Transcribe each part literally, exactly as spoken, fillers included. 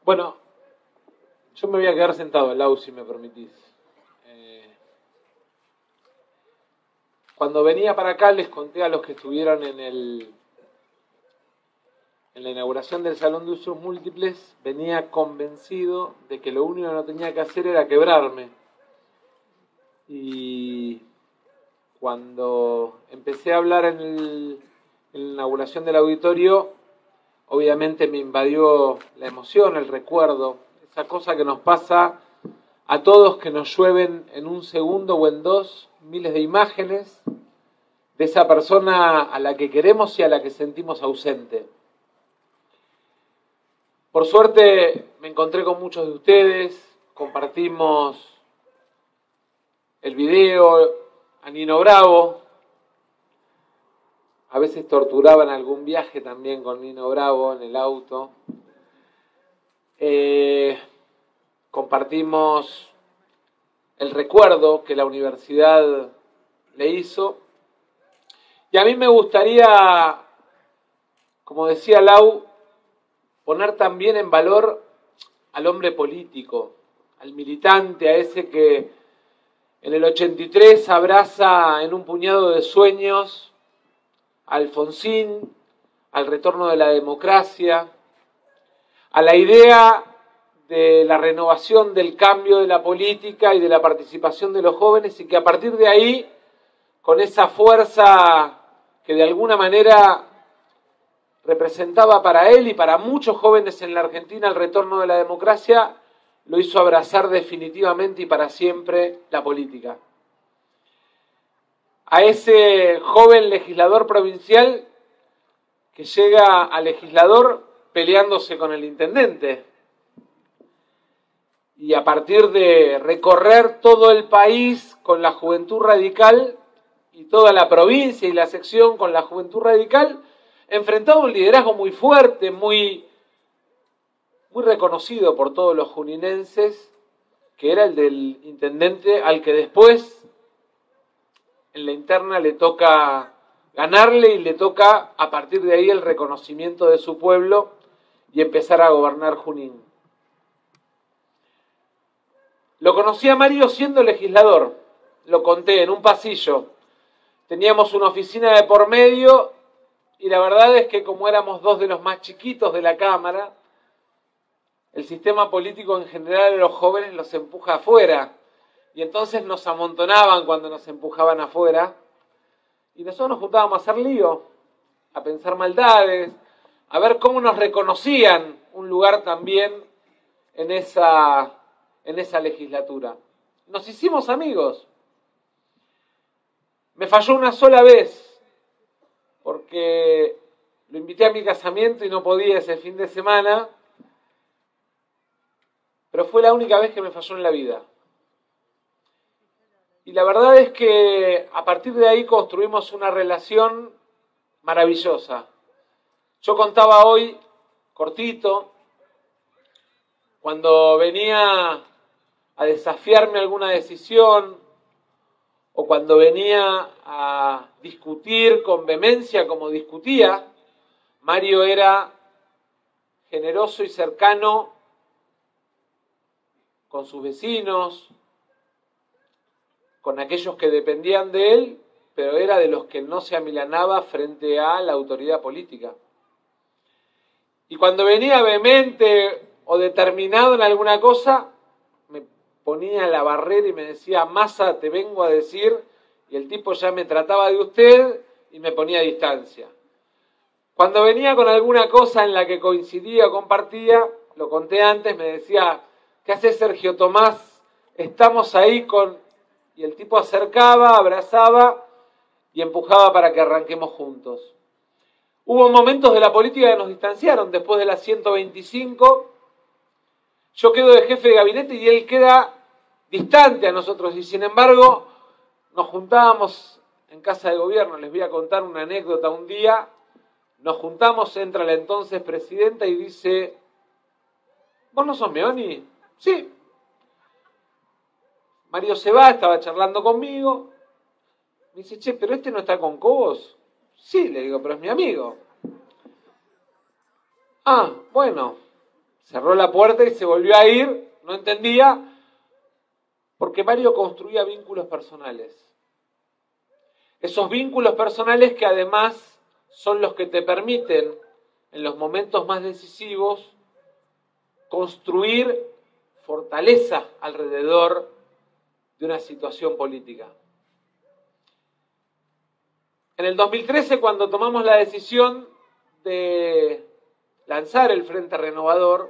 Bueno, yo me voy a quedar sentado, Lau, si me permitís. Eh, cuando venía para acá les conté a los que estuvieron en el en la inauguración del Salón de Usos Múltiples, venía convencido de que lo único que no tenía que hacer era quebrarme. Y cuando empecé a hablar en, el, en la inauguración del auditorio, obviamente me invadió la emoción, el recuerdo, esa cosa que nos pasa a todos, que nos llueven en un segundo o en dos miles de imágenes de esa persona a la que queremos y a la que sentimos ausente. Por suerte me encontré con muchos de ustedes, compartimos el video, a Nino Bravo, a veces torturaban algún viaje también con Nino Bravo en el auto. Eh, compartimos el recuerdo que la universidad le hizo. Y a mí me gustaría, como decía Lau, poner también en valor al hombre político, al militante, a ese que en el ochenta y tres abraza en un puñado de sueños a Alfonsín, al retorno de la democracia, a la idea de la renovación, del cambio de la política y de la participación de los jóvenes, y que a partir de ahí, con esa fuerza que de alguna manera representaba para él y para muchos jóvenes en la Argentina el retorno de la democracia, lo hizo abrazar definitivamente y para siempre la política. A ese joven legislador provincial que llega a legislador peleándose con el intendente, y a partir de recorrer todo el país con la Juventud Radical y toda la provincia y la sección con la Juventud Radical, enfrentado a un liderazgo muy fuerte, muy, muy reconocido por todos los juninenses, que era el del intendente al que después en la interna le toca ganarle y le toca a partir de ahí el reconocimiento de su pueblo y empezar a gobernar Junín. Lo conocí a Mario siendo legislador, lo conté en un pasillo. Teníamos una oficina de por medio y la verdad es que como éramos dos de los más chiquitos de la Cámara, el sistema político en general a los jóvenes los empuja afuera. Y entonces nos amontonaban cuando nos empujaban afuera. Y nosotros nos juntábamos a hacer lío, a pensar maldades, a ver cómo nos reconocían un lugar también en esa, en esa legislatura. Nos hicimos amigos. Me falló una sola vez, porque lo invité a mi casamiento y no podía ese fin de semana, pero fue la única vez que me falló en la vida. Y la verdad es que a partir de ahí construimos una relación maravillosa. Yo contaba hoy, cortito, cuando venía a desafiarme alguna decisión o cuando venía a discutir con vehemencia como discutía, Mario era generoso y cercano con sus vecinos, con aquellos que dependían de él, pero era de los que no se amilanaba frente a la autoridad política. Y cuando venía vehemente o determinado en alguna cosa, me ponía en la barrera y me decía, Massa, te vengo a decir, y el tipo ya me trataba de usted y me ponía a distancia. Cuando venía con alguna cosa en la que coincidía o compartía, lo conté antes, me decía, ¿qué hace Sergio Tomás? Estamos ahí con... Y el tipo acercaba, abrazaba y empujaba para que arranquemos juntos. Hubo momentos de la política que nos distanciaron. Después de la ciento veinticinco, yo quedo de jefe de gabinete y él queda distante a nosotros. Y sin embargo, nos juntábamos en casa de gobierno. Les voy a contar una anécdota. Un día nos juntamos, entra la entonces presidenta y dice, ¿vos no sos Meoni? Sí. Mario se va, estaba charlando conmigo. Me dice, che, ¿pero este no está con Cobos? Sí, le digo, pero es mi amigo. Ah, bueno, Cerró la puerta y se volvió a ir, no entendía, porque Mario construía vínculos personales. Esos vínculos personales que además son los que te permiten, en los momentos más decisivos, construir fortaleza alrededor de una situación política. En el dos mil trece, cuando tomamos la decisión de lanzar el Frente Renovador,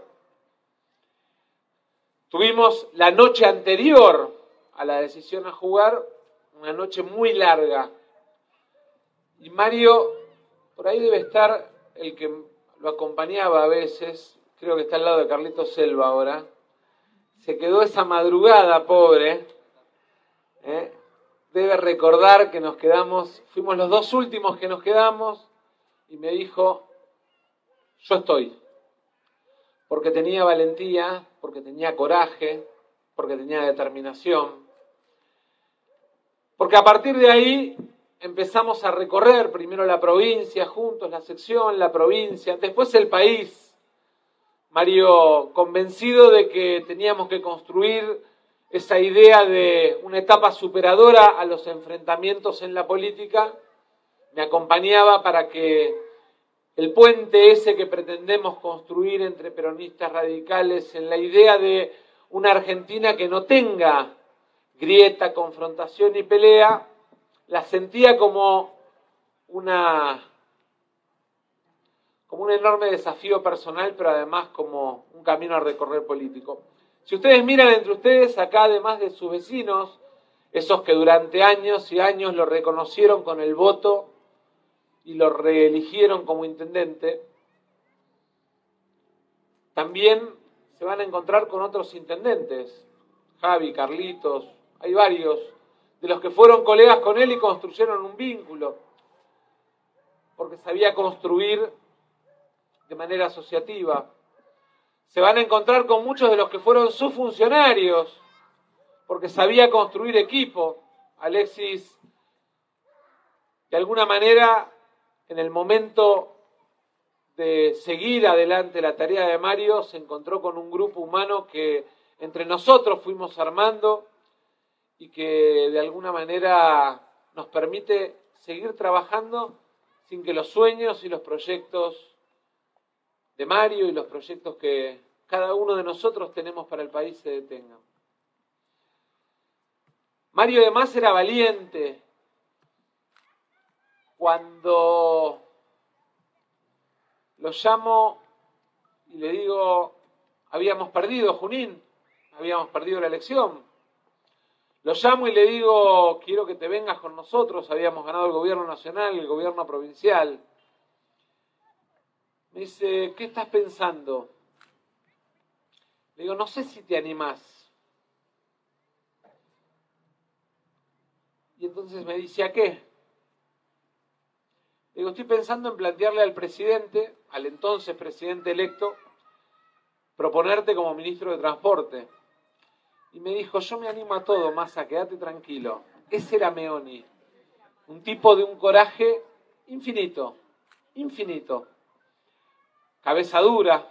tuvimos la noche anterior a la decisión a jugar, una noche muy larga. Y Mario, por ahí debe estar el que lo acompañaba a veces, creo que está al lado de Carlitos Selva ahora, se quedó esa madrugada, pobre, ¿eh? Debe recordar que nos quedamos, fuimos los dos últimos que nos quedamos, y me dijo, yo estoy, porque tenía valentía, porque tenía coraje, porque tenía determinación, porque a partir de ahí empezamos a recorrer primero la provincia juntos, la sección, la provincia, después el país. Mario, convencido de que teníamos que construir esa idea de una etapa superadora a los enfrentamientos en la política, me acompañaba para que el puente ese que pretendemos construir entre peronistas radicales en la idea de una Argentina que no tenga grieta, confrontación y pelea, la sentía como una, como un enorme desafío personal, pero además como un camino a recorrer político. Si ustedes miran entre ustedes, acá además de sus vecinos, esos que durante años y años lo reconocieron con el voto y lo reeligieron como intendente, también se van a encontrar con otros intendentes, Javi, Carlitos, hay varios, de los que fueron colegas con él y construyeron un vínculo, porque sabía construir de manera asociativa. Se van a encontrar con muchos de los que fueron sus funcionarios, porque sabía construir equipo. Alexis, de alguna manera, en el momento de seguir adelante la tarea de Mario, se encontró con un grupo humano que entre nosotros fuimos armando y que de alguna manera nos permite seguir trabajando sin que los sueños y los proyectos de Mario y los proyectos que cada uno de nosotros tenemos para el país se detengan. Mario además era valiente. Cuando lo llamo y le digo, habíamos perdido Junín, habíamos perdido la elección. Lo llamo y le digo, quiero que te vengas con nosotros, habíamos ganado el gobierno nacional, el gobierno provincial. Me dice, ¿qué estás pensando? Le digo, no sé si te animás. Y entonces me dice, ¿a qué? Le digo, estoy pensando en plantearle al presidente, al entonces presidente electo, proponerte como ministro de Transporte. Y me dijo, yo me animo a todo, Massa, quédate tranquilo. Ese era Meoni, un tipo de un coraje infinito, infinito. Cabeza dura.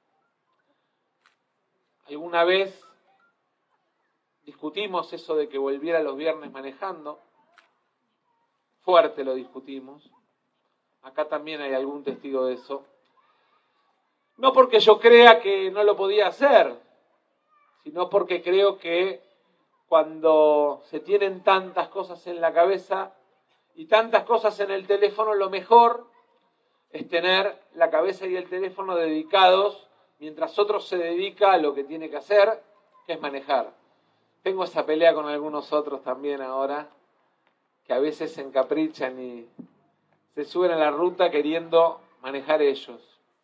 Alguna vez discutimos eso de que volviera los viernes manejando. Fuerte lo discutimos. Acá también hay algún testigo de eso. No porque yo crea que no lo podía hacer, sino porque creo que cuando se tienen tantas cosas en la cabeza y tantas cosas en el teléfono, lo mejor es tener la cabeza y el teléfono dedicados mientras otro se dedica a lo que tiene que hacer, que es manejar. Tengo esa pelea con algunos otros también ahora, que a veces se encaprichan y se suben a la ruta queriendo manejar ellos.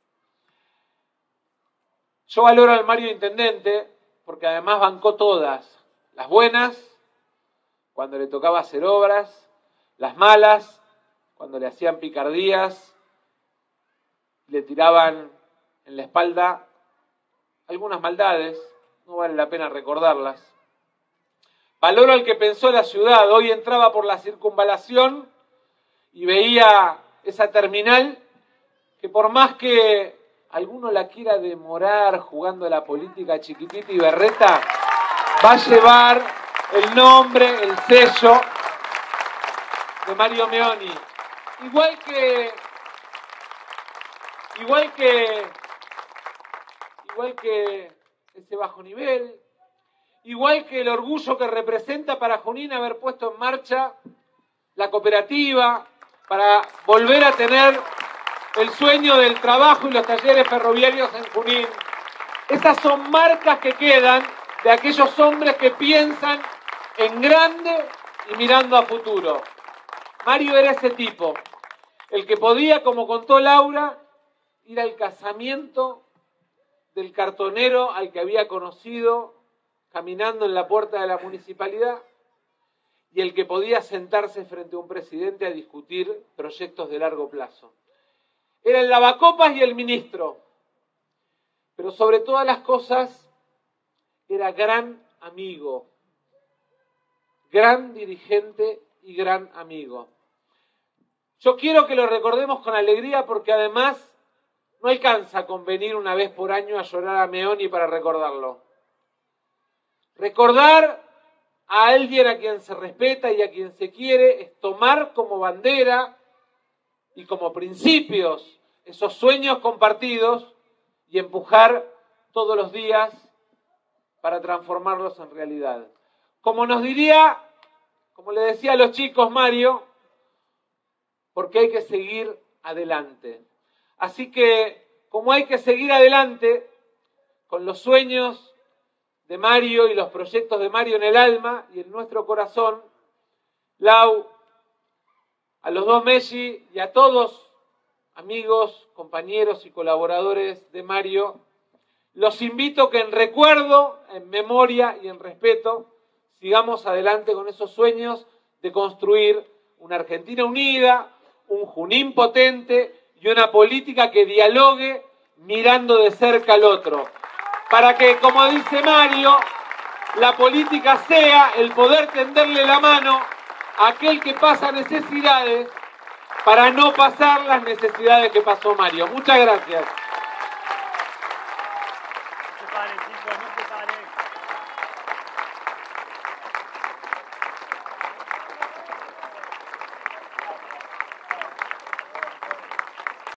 Yo valoro al Mario Intendente porque además bancó todas, las buenas, cuando le tocaba hacer obras, las malas, cuando le hacían picardías, le tiraban en la espalda algunas maldades, no vale la pena recordarlas. Valoro al que pensó la ciudad. Hoy entraba por la circunvalación y veía esa terminal que por más que alguno la quiera demorar jugando a la política chiquitita y berreta, va a llevar el nombre, el sello de Mario Meoni. Igual que, igual que, igual que ese bajo nivel, igual que el orgullo que representa para Junín haber puesto en marcha la cooperativa, para volver a tener el sueño del trabajo y los talleres ferroviarios en Junín. Esas son marcas que quedan de aquellos hombres que piensan en grande y mirando a futuro. Mario era ese tipo, el que podía, como contó Laura, ir al casamiento del cartonero al que había conocido caminando en la puerta de la municipalidad, y el que podía sentarse frente a un presidente a discutir proyectos de largo plazo. Era el lavacopas y el ministro, pero sobre todas las cosas era gran amigo, gran dirigente y gran amigo. Yo quiero que lo recordemos con alegría porque además no alcanza con venir una vez por año a llorar a Meoni para recordarlo. Recordar a alguien a quien se respeta y a quien se quiere es tomar como bandera y como principios esos sueños compartidos y empujar todos los días para transformarlos en realidad. Como nos diría, como le decía a los chicos Mario, porque hay que seguir adelante. Así que, como hay que seguir adelante con los sueños de Mario y los proyectos de Mario en el alma y en nuestro corazón, Lau, a los dos Messi y a todos, amigos, compañeros y colaboradores de Mario, los invito que en recuerdo, en memoria y en respeto, sigamos adelante con esos sueños de construir una Argentina unida, un Junín potente y una política que dialogue mirando de cerca al otro. Para que, como dice Mario, la política sea el poder tenderle la mano a aquel que pasa necesidades para no pasar las necesidades que pasó Mario. Muchas gracias. No se pare, chicos, no se pare.